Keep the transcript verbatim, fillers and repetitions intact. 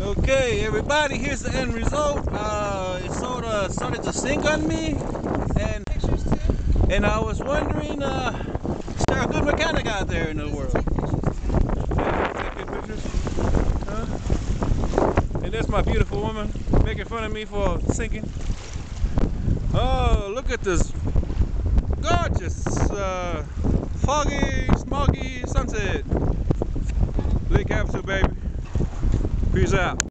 Okay, everybody, here's the end result. Uh, it sort of started to sink on me, and and I was wondering, uh, is there a good mechanic out there in the world? Yeah, take good pictures. Huh? And there's my beautiful woman making fun of me for sinking. Oh, look at this gorgeous, uh, foggy, smoggy sunset. Lake Havasu, baby. Peace out.